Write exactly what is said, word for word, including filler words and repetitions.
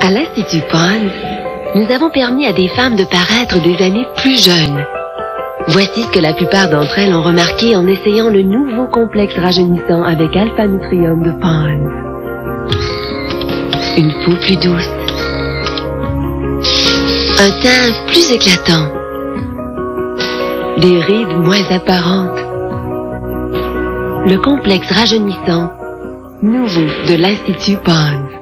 À l'Institut Pond's, nous avons permis à des femmes de paraître des années plus jeunes. Voici ce que la plupart d'entre elles ont remarqué en essayant le nouveau complexe rajeunissant avec Alpha Nutrium de Pond's. Une peau plus douce, un teint plus éclatant, des rides moins apparentes. Le complexe rajeunissant nouveau de l'Institut Pond's.